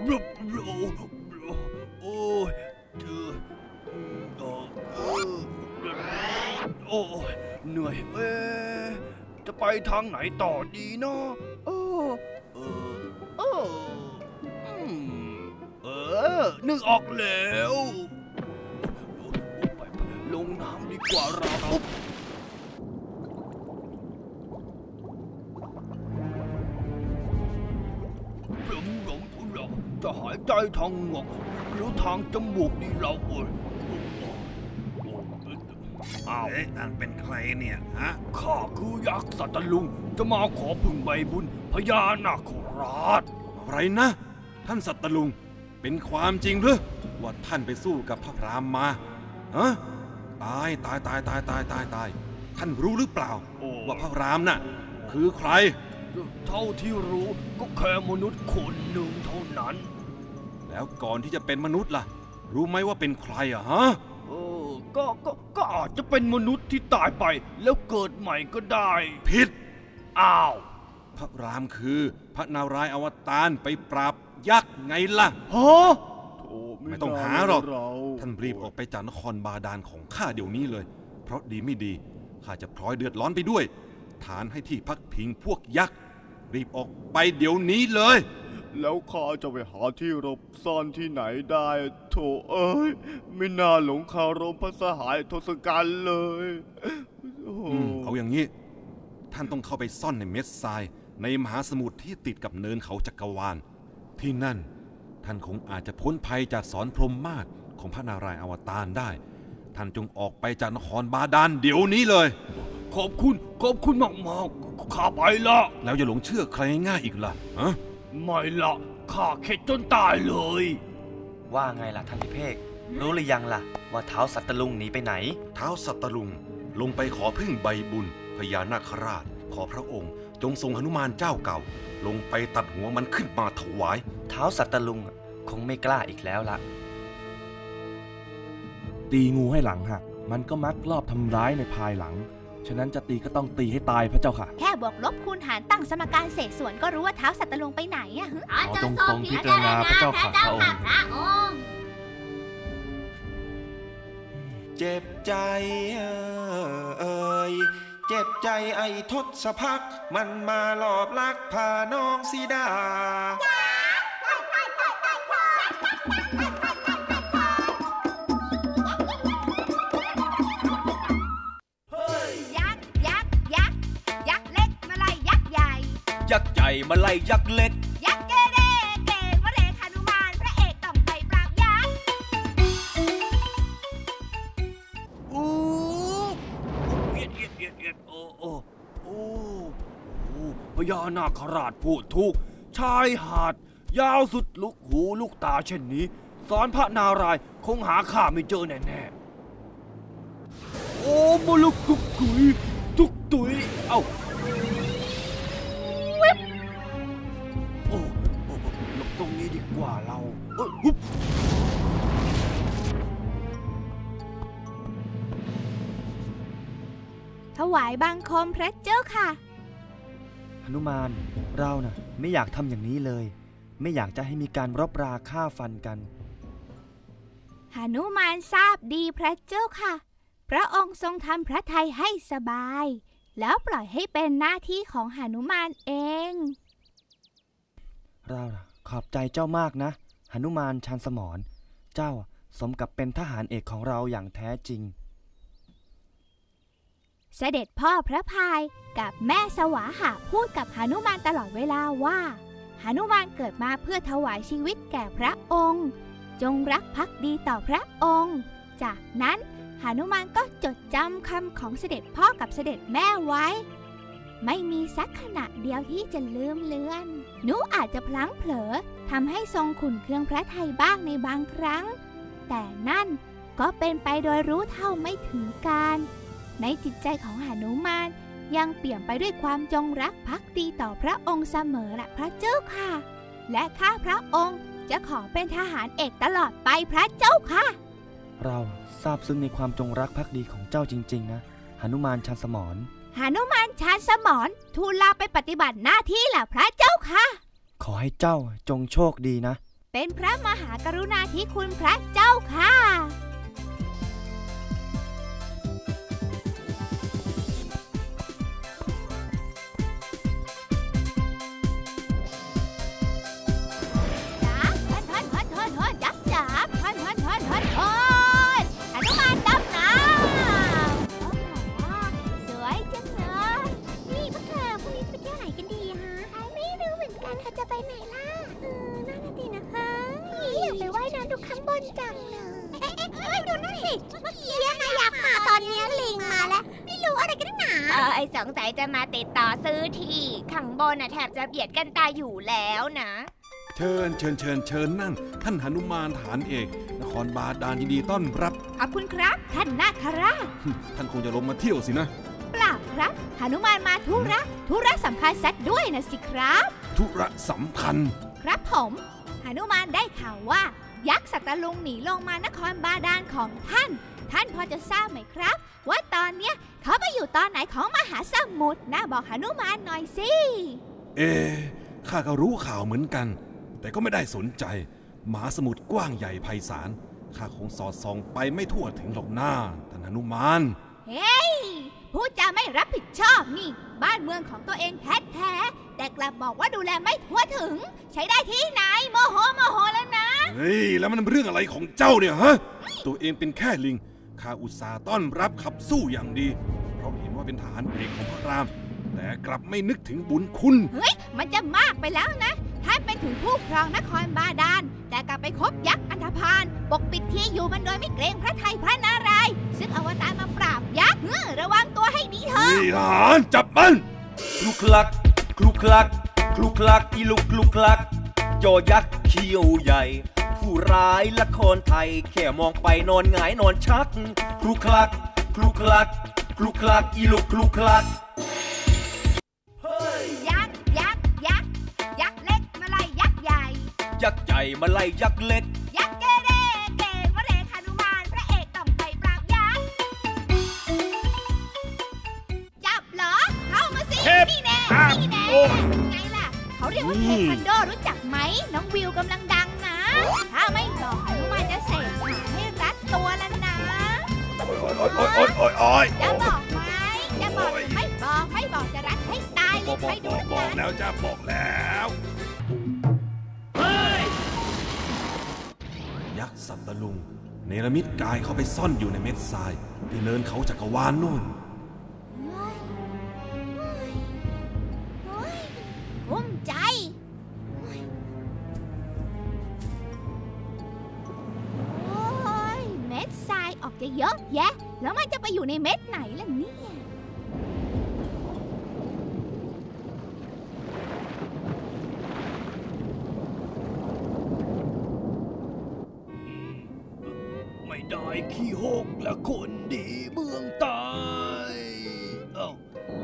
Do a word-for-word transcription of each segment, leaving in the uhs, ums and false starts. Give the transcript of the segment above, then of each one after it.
โอ้ยโอ้ยเหนื่อยเอ๊ะจะไปทางไหนต่อดีเนาะเออเออเออเออนึกออกแล้วไปลงน้ำดีกว่าเราจะหายใจทางเหงือกหรือทางจมูกดีเราเอ่ยอ้าวนั่นเป็นใครเนี่ยฮะข้าคือยักษ์สัตลุงจะมาขอพึ่งใบบุญพญานาคราชอะไรนะท่านสัตลุงเป็นความจริงหรือว่าท่านไปสู้กับพระพรามมาฮะตายตายตายตายตายตายตายท่านรู้หรือเปล่าว่าพระพรามน่ะคือใครเท่าที่รู้ก็แค่มนุษย์คนหนึ่งเท่านั้นแล้วก่อนที่จะเป็นมนุษย์ล่ะรู้ไหมว่าเป็นใครอะฮะเออก็ก็ก็อาจจะเป็นมนุษย์ที่ตายไปแล้วเกิดใหม่ก็ได้ผิดอ้าวพระรามคือพระนารายณ์อวตารไปปราบยักษ์ไงล่ะฮะไม่ต้องหาหรอกท่านรีบออกไปจากนครบาดาลของข้าเดี๋ยวนี้เลยเพราะดีไม่ดีข้าจะพลอยเดือดร้อนไปด้วยฐานให้ที่พักพิงพวกยักษ์รีบออกไปเดี๋ยวนี้เลยแล้วข้าจะไปหาที่หลบซ่อนที่ไหนได้โถเอ้ยไม่น่าหลงคารมพระสหายทศกัณฐ์เลยเอาอย่างนี้ท่านต้องเข้าไปซ่อนในเม็ดทรายในมหาสมุทรที่ติดกับเนินเขาจักรวาลที่นั่นท่านคงอาจจะพ้นภัยจากสอนพรหมมาศของพระนารายณ์อวตารได้ท่านจงออกไปจากนครบาดาลเดี๋ยวนี้เลยขอบคุณขอบคุณมากมากข้าไปละแล้วอย่าหลงเชื่อใครง่ายอีกล่ะฮะไม่ละข้าเข็ดจนตายเลยว่าไงล่ะท่านพิเภกรู้หรือยังล่ะว่าท้าวสัตลุงหนีไปไหนท้าวสัตลุงลงไปขอพึ่งใบบุญพญานาคราชขอพระองค์จงทรงหนุมานเจ้าเก่าลงไปตัดหัวมันขึ้นมาถวายท้าวสัตลุงคงไม่กล้าอีกแล้วล่ะตีงูให้หลังหักมันก็มักลอบทำร้ายในภายหลังฉะนั้นจะตีก็ต้องตีให้ตายพระเจ้าค่ะแค่บวกลบคูณหารตั้งสมการเศษส่วนก็รู้ว่าท้าวสัตลุงไปไหนอะเอาตรงๆพิจารณาพระเจ้าค่ะพระองค์เจ็บใจเอ่ยเจ็บใจไอ้ทศพักมันมาหลอบลักพาน้องสีดายักษ์ใหญ่มาไล่ยักษ์เล็กยักษ์เกเรเกวเรหนุมานพระเอกต้องไปปราบยักษ์อู้เอียดเอียดเอียดเอียดโอ้โอ้โอ้พญานาคราชพูดถูกชายหาดยาวสุดลูกหูลูกตาเช่นนี้สอนพระนารายณ์คงหาข้าไม่เจอแน่ๆโอ้มลุกทุกตุยทุกตุยเอ้าโอ้โอ้หลบตรงนี้ดีกว่าเราเออฮึบถวายบังคมพระเจ้าค่ะหนุมานเราน่ะไม่อยากทำอย่างนี้เลยไม่อยากจะให้มีการรบราฆ่าฟันกันหนุมานทราบดีพระเจ้าค่ะพระองค์ทรงทำพระทัยให้สบายแล้วปล่อยให้เป็นหน้าที่ของหนุมานเองเราขอบใจเจ้ามากนะหนุมานชันสมรเจ้าสมกับเป็นทหารเอกของเราอย่างแท้จริงเสด็จพ่อพระพายกับแม่สวาหะพูดกับหนุมานตลอดเวลาว่าหนุมานเกิดมาเพื่อถวายชีวิตแก่พระองค์จงรักภักดีต่อพระองค์จากนั้นหนุมานก็จดจำคำของเสด็จพ่อกับเสด็จแม่ไว้ไม่มีสักขณะเดียวที่จะลืมเลือนหนูอาจจะพลั้งเผลอทำให้ทรงขุ่นเคืองพระทัยบ้างในบางครั้งแต่นั่นก็เป็นไปโดยรู้เท่าไม่ถึงการในจิตใจของหนุมานยังเปี่ยมไปด้วยความจงรักภักดีต่อพระองค์เสมอละพระเจ้าค่ะและข้าพระองค์จะขอเป็นทหารเอกตลอดไปพระเจ้าค่ะเราซาบซึ้งในความจงรักภักดีของเจ้าจริงๆนะหนุมานชันสมรหนุมานชันสมรทูลลาไปปฏิบัติหน้าที่แหละพระเจ้าค่ะขอให้เจ้าจงโชคดีนะเเป็นพระมหากรุณาธิคุณพระเจ้าค่ะสงสัยจะมาติดต่อซื้อที่ข้างบนน่ะแทบจะเบียดกันตายอยู่แล้วนะเชิญเชิญเชิญเชิญนั่งท่านหนุมานฐานเอกนครบาดาลยินดีต้อนรับขอบคุณครับท่านนาคราชท่านคงจะลงมาเที่ยวสินะเปล่าครับหนุมานมาธุระธุระสำคัญซะด้วยนะสิครับธุระสำคัญครับผมหนุมานได้ข่าวว่ายักษ์สัตลุงหนีลงมานครบาดาลของท่านท่านพอจะทราบไหมครับว่าตอนเนี้ยเขาไปอยู่ตอนไหนของมหาสมุทรนะบอกหนุมานหน่อยสิเอ๊ข้าก็รู้ข่าวเหมือนกันแต่ก็ไม่ได้สนใจมหาสมุทรกว้างใหญ่ไพศาลข้าคงสอดส่องไปไม่ทั่วถึงหรอกหน้าท่านหนุมานเฮ้ยพูดจาไม่รับผิดชอบนี่บ้านเมืองของตัวเองแท้ๆแต่กลับบอกว่าดูแลไม่ทั่วถึงใช้ได้ที่ไหนโมโหโมโหแล้วนะเฮ้ยแล้วมันเป็นเรื่องอะไรของเจ้าเนี่ยฮะตัวเองเป็นแค่ลิงข้าอุตส่าห์ต้อนรับขับสู้อย่างดีเพราะเห็นว่าเป็นทหารเอกของพระรามแต่กลับไม่นึกถึงบุญคุณเฮ้ยมันจะมากไปแล้วนะท่านเป็นถึงผู้ครองนครบาดาลแต่กลับไปคบยักษ์อันธพาลปกปิดที่อยู่มันโดยไม่เกรงพระทัยพระนารายณ์ซึ่งอวตารมาปราบยักษ์ระวังตัวให้ดีเถอะนี่ทหารจับมันคลุกคลักคลุกคลักคลุกคลักอีลุกคลุกคลักโจยักษ์เขี้ยวใหญ่ผู้ร้ายละครไทยแค่มองไปนอนหงายนอนชักคลุกคลักคลุกคลักคลุกคลักอีลุกคลุกคลักยักษ์ยักษ์ยักษ์ยักษ์เล็กมาไล่ยักษ์ใหญ่ยักษ์ใหญ่มาไล่ยักษ์เล็กยักษ์เกเรเกวเรหนุมานพระเอกต้องไปปราบยักษ์จับเหรอเข้ามาสินี่แน่นี่แน่ไงล่ะเขาเรียกว่าเทควันโดรู้จักไหมน้องวิวกำลังดังนะถ้าไม่บอกหนุมานจะเสกขาให้รัดตัวแล้วนะจะบอกไหมจะบอกไม่บอกไม่บอกจะรัดให้ตายเลยใครดูนะบอกแล้วจะบอกแล้วยักษ์สัตลุงเนรมิตกายเข้าไปซ่อนอยู่ในเม็ดทรายที่เนินเขาจักรวาลนู่นภูมิใจโอ้ยเม็ดทรายออกจะเยอะแยะแล้วมันจะไปอยู่ในเม็ดไหนล่ะเนี่ยได้ขี้หกและคนดีเมืองใต้เอ้า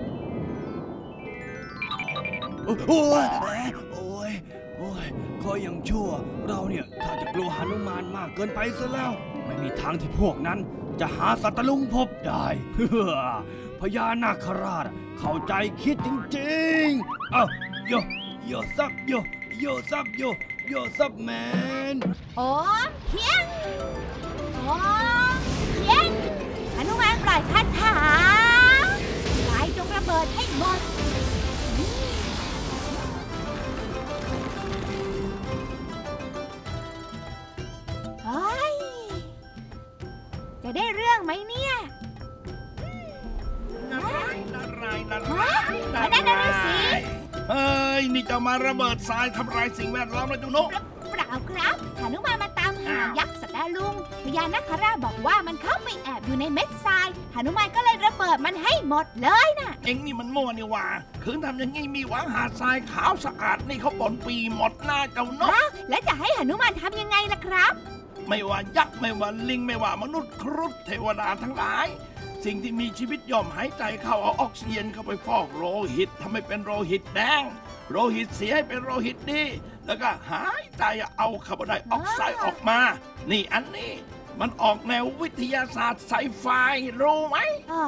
โอ้ยโอ้ยโอ้ยคอยยังชั่วเราเนี่ยถ้าจะกลัวหนุมานมากเกินไปซะแล้วไม่มีทางที่พวกนั้นจะหาสัตลุงพบได้เพื่อพญานาคราชเข้าใจคิดจริงๆเอ้าโยโยซับโยโยซับโยโยซับแมนโอ้เพียงโอ้เพียงหนุมานปล่อยคาถาไฟจงระเบิดให้หมดเฮ้ยจะได้เรื่องไหมเนี่ยอะไรอะไรอะไรอะไรสิเฮ้ยนี่จะมาระเบิดทรายทำลายสิ่งแวดล้อมเลยจุโน่เปล่าครับหนุมานมาตามหายักษ์สัตลุงพญานาคราชบอกว่ามันเข้าไปแอบอยู่ในเม็ดทรายหนุมานก็เลยระเบิดมันให้หมดเลยน่ะเอ็งนี่มันมั่วนี่ว่าคืนทำอย่างงี้มีหวังหาทรายขาวสะอาดนี่เขาปนปีหมดหน้าเจ้านกแล้วจะให้หนุมานทำยังไงล่ะครับไม่ว่ายักษ์ไม่ว่าลิงไม่ว่ามนุษย์ครุฑเทวดาทั้งหลายสิ่งที่มีชีวิตย่อมหายใจเข้าเอาออกซิเจนเข้าไปฟอกโลหิตทำให้เป็นโลหิตแดงโลหิตเสียให้เป็นโลหิตดีแล้วก็หายใจเอาคาร์บอนไดออกไซด์ออกมานี่อันนี้มันออกแนววิทยาศาสตร์ไซไฟรู้ไหมอ๋อ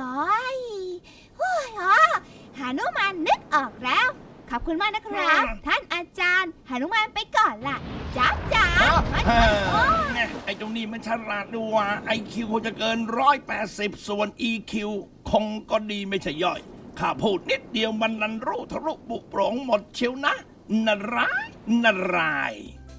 หนุมานนึกออกแล้วขอบคุณมากนะครับท่านอาจารย์หนุมานไปก่อนล่ะจับจับไอ้ตรงนี้มันฉลาดดูว่า ไอ คิว คงจะเกินร้อยแปดสิบส่วน อี คิว คงก็ดีไม่ใช่ย่อยข้าพูดนิดเดียวมันนันรู้ทะลุปุโปร่งหมดเชียวนะนารายนาราย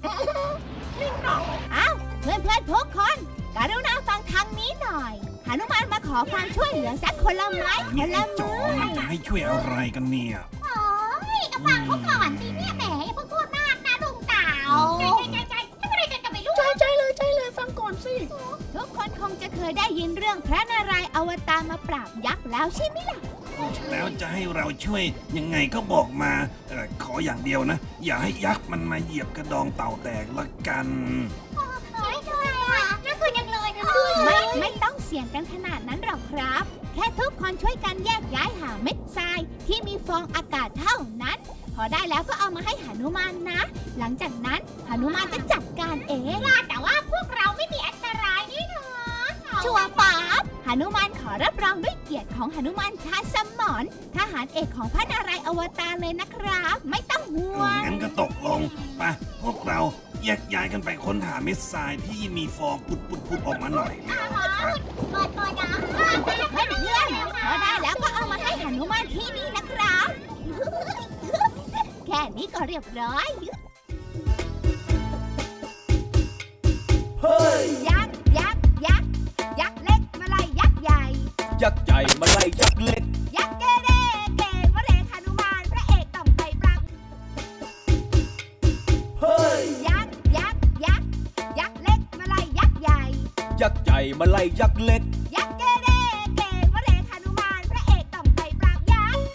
อ้าวเพื่อนเพื่อนทุกคนกรุณาฟังทางนี้หน่อยหนุมานมาขอความช่วยเหลือสักคนละไม้คนละมือมันจะให้ช่วยอะไรกันเนี่ยโอ้ยฟังเขาก่อนสิเนี่ยแหมอย่าเพิ่งพูดมากนะลุงเต่าใจใจใจใจไม่ได้กันไม่รู้ใจใจเลยใจเลยฟังก่อนสิทุกคนคงจะเคยได้ยินเรื่องพระนารายณ์อวตารมาปราบยักษ์แล้วใช่ไหมล่ะแล้วจะให้เราช่วยยังไงก็บอกมาเอ่อขออย่างเดียวนะอย่าให้ยักษ์มันมาเหยียบกระดองเต่าแตกละกันไม่ใช่อ่ะน่าคือยังเลยไม่ไม่ต้องเสี่ยงกันขนาดนั้นหรอกครับแค่ทุกคนช่วยกันแยกย้ายหาเม็ดทรายที่มีฟองอากาศเท่านั้นพอได้แล้วก็เอามาให้หนุมานนะหลังจากนั้นหนุมานจะจัดการเองแต่ว่าพวกเราไม่มีอันตรายนี่นะชัวร์ป๊าบหนุมานขอรับรองด้วยเกียรติของหนุมานชาสมรทหารเอกของพระนารายณ์อวตารเลยนะครับไม่ต้องห่วงงั้นก็ตกลงไปพวกเราแยกย้ายกันไปค้นหาเม็ดทรายที่มีฟองปุดปุดปุดออกมาหน่อยเปิดเปิดนะเพื่อนเพื่อนพอได้แล้วก็เอามาให้หนุมานที่นี่นะครับแค่นี้ก็เรียบร้อยเฮ้ยยักษ์ยักษ์ยักษ์ยักษ์เล็กมาไล่ยักษ์ใหญ่ยักษ์ใหญ่มาไล่ยักษ์เล็กยักษ์เกเรเกวเรหนุมานพระเอกต้องไปปราบเฮ้ยยักษ์ยักษ์ยักษ์ยักษ์เล็กมาไล่ยักษ์ใหญ่ยักษ์ใหญ่มาไล่ยักษ์เล็กยักษ์เกเรเกวเรหนุมานพระเอกต้องไปปราบยักษ์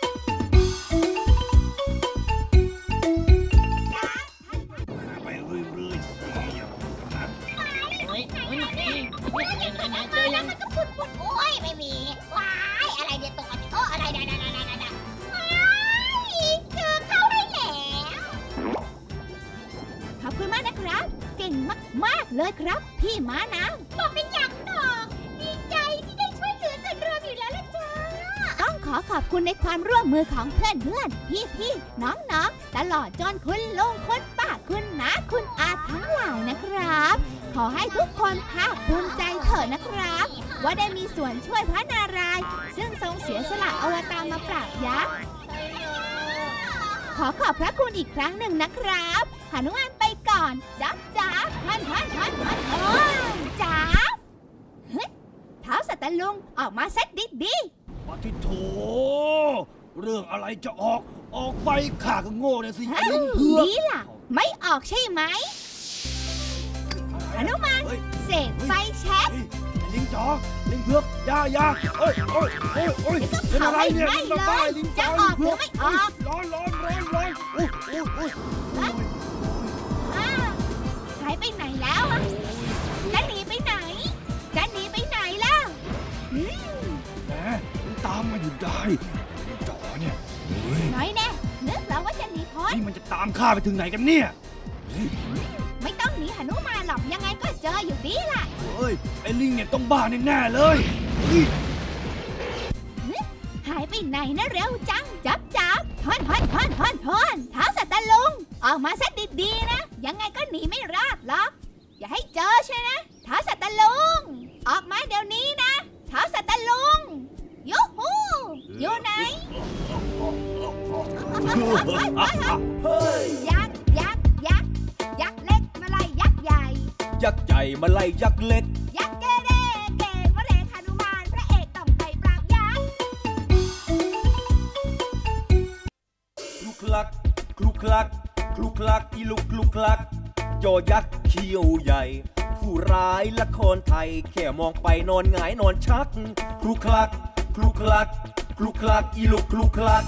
ไปเรื่อยๆสิเฮ้ยเฮ้ยนี่เจอยังมันก็ปุดปุดโอ้ยไม่มีว้ายอะไรเดี๋ยวตกโอ้อะไรได้ได้ได้ได้ได้เจอเข้าได้แล้วขอบคุณมากนะครับเก่งมากๆเลยครับพี่ม้าน้ำบอกเป็นอย่างดอกดีใจที่ได้ช่วยเหลือส่วนรวมอยู่แล้วล่ะจ้าต้องขอขอบคุณในความร่วมมือของเพื่อนเพื่อนพี่พี่น้องน้องตลอดจนคุณลุงคุณป้าคุณน้าคุณอาทั้งหลายนะครับขอให้ทุกคนภาคภูมิใจเถอะนะครับว่าได้มีส่วนช่วยพระนารายณ์ซึ่งทรงเสียสละอวตารมาปราบยักษ์ขอขอบพระคุณอีกครั้งหนึ่งนะครับหนุมานไปก่อนจับจับท่านท่านท่านท่านจับเฮ้ยเท้าสัตว์ลุงออกมาเซ็ตดิดีปฏิโถเรื่องอะไรจะออกออกไปข้าก็โง่เลยสิลิงเผือกดีล่ะไม่ออกใช่ไหมหนุมานเสกไฟแช็กลิงจ๋อลิงเผือกยายาโอ้ยโอ้ยโอ้ยโอ้ยเป็นอะไรเนี่ยจะออกหรือไม่ออกร้อนร้อนร้อนร้อนโอ้ยโอ้ยโอ้ยหายไปไหนแล้วจะหนีไปไหนจะหนีไปไหนล่ะแหมตามมาอยู่ได้จ๋อเนี่ยน้อยแน่นึกแล้วว่าจะหนีพ้นนี่มันจะตามข้าไปถึงไหนกันเนี่ยไม่ต้องหนีหนุมานหรอกยังไงก็เจออยู่ดีล่ะเฮ้ยไอ้ลิงเนี่ยต้องบ้าแน่ๆเลยหายไปไหนนะเร็วจังจับจับทอนทอนทอนทอนทอนเท้าสัตว์ลุงออกมาซะดีๆนะยังไงก็หนีไม่รอดหรอกอย่าให้เจอใช่ไหมเท้าสัตว์ลุงออกมาเดี๋ยวนี้นะเท้าสัตว์ลุงยูฮูอยู่ไหนยักษ์ยักษ์ยักษ์ยักษ์เล็กมาไล่ยักษ์ใหญ่ยักษ์ใหญ่มาไล่ยักษ์เล็กยักษ์เกเรเกวเรหนุมานพระเอกต้องไปปราบยักษ์คลุกคลักคลุกคลักคลุกคลักอีลุกคลุกคลักจอยักษ์เขี้ยวใหญ่ผู้ร้ายละครไทยแค่มองไปนอนหงายนอนชักคลุกคลักคลุกคลักคลุกคลักอีลุกคลุกคลัก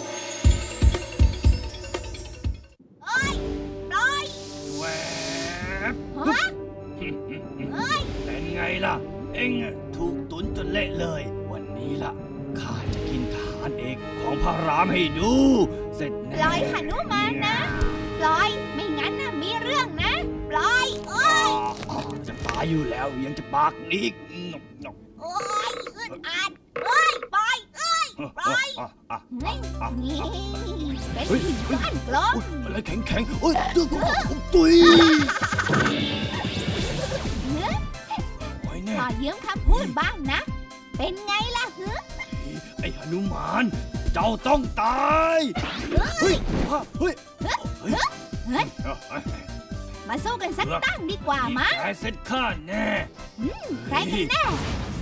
เอ้ยปล่อยแหวบฮะเอ้ยเป็นไงล่ะเอ็งถูกตุนจนเละเลยวันนี้ล่ะข้าจะกินทหารเอกของพระรามให้ดูเสร็จแน่ปล่อยหนุมานนะปล่อยไม่งั้นนะมีเรื่องนะปล่อยเอ้ยจะตายอยู่แล้วยังจะปากอีกโอ้ยอึดอัดเอ้ยปล่อยเอ้ยปล่อยนี่เป็นหินก้อนกลมอะไรแข็งแข็งโอ้ยตึกตุยขอยืมคำพูดบ้างนะเป็นไงล่ะฮึไอ้หนุมานเจ้าต้องตายเฮ้ยเฮ้ยมาสู้กันสักตั้งดีกว่ามั้ยแกเสร็จข้าแน่ใครกันแน่